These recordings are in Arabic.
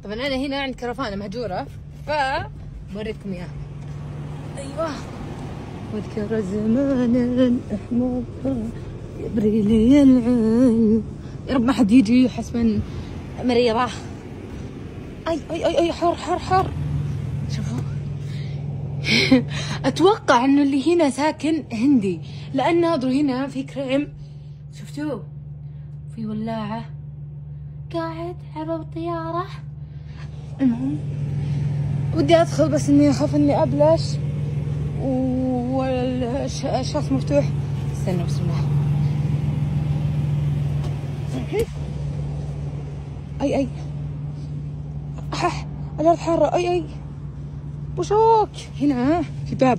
طبعا انا هنا عند كرفانه مهجوره بوريكم اياها. ايوه. واذكر زمانا احمر يبري لي العين. يا رب ما حد يجي يحس من مريضه. اي اي اي اي حر حر حر. شوفوا. اتوقع انه اللي هنا ساكن هندي، لان ناظروا هنا في كريم، شفتوه؟ في ولاعه قاعد على الطياره. المهم ودي ادخل بس اني اخاف اني ابلش والشاص مفتوح. استنوا بسم الله. اي الارض حاره. اي بوشوك. هنا في باب.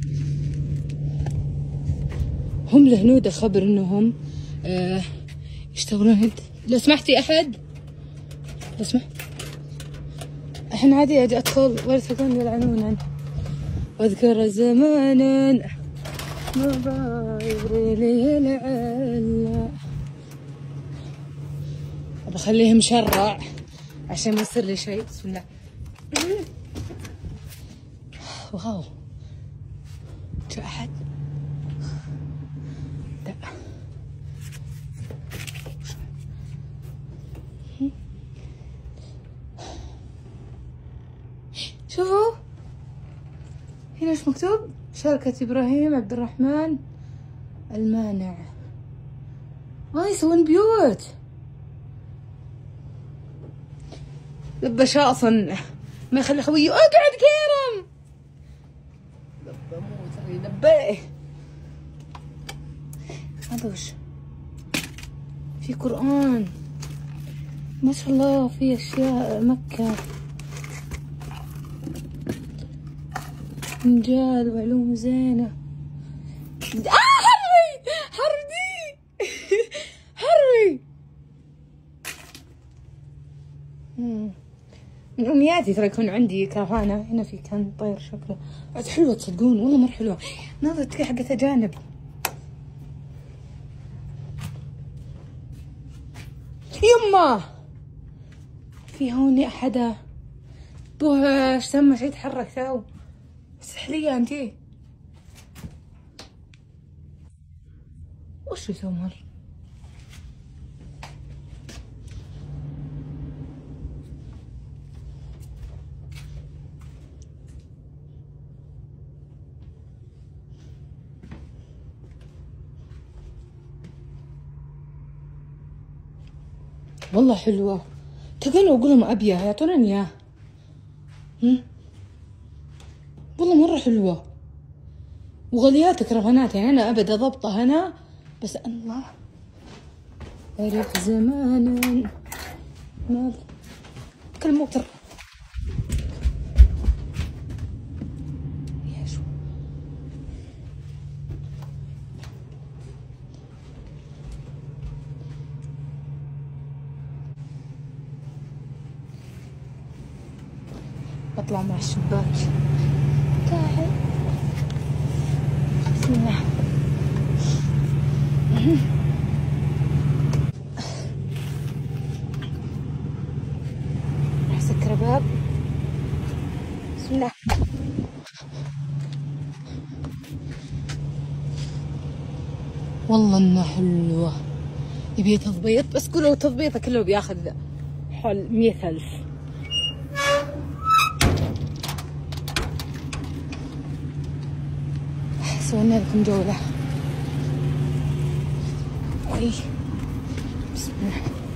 هم الهنود خبر انهم يشتغلون هند. لو سمحتي احد، لو سمحت الحين عادي اجي ادخل ولا يلتقون يلعنون. واذكر زمانا ما يبري لي العلا. بخليه مشرع عشان ما يصير لي شيء. بسم الله. واو. جاء احد؟ لا. شوفوا هنا ايش مكتوب؟ شركة ابراهيم عبد الرحمن المانع. يسوون بيوت. لبى شاصن ما يخلي خويه اقعد كيرم. لبى مو لبيه. هذا وش؟ في قرآن ما شاء الله، في اشياء مكة، رجال وعلوم زينة. حربي حربي. من امنياتي ترى يكون عندي كرفانة. هنا في كان طير شكله عاد حلوة تصدقون والله مرة حلوة. نظرتك حقت اجانب. يمه في هوني احدا بوها ايش سمى شي يتحرك ثاو. سحلية انتي وش يسوي مر؟ والله حلوة. تقولوا اقول لهم ابيها يعطونني اياه. والله مرة حلوة وغاليات كرفانات. يعني انا ابد اضبطها هنا بس الله عرف زمانا ما كل موتر. يا شو بطلع مع الشباك قاعد. بسم الله. راح اسكر باب. بسم الله. والله انها حلوة. يبي تضبيط بس قولوا تضبيطه كله بياخذ حول 100,000. سوينا لكم جولة. بسم الله.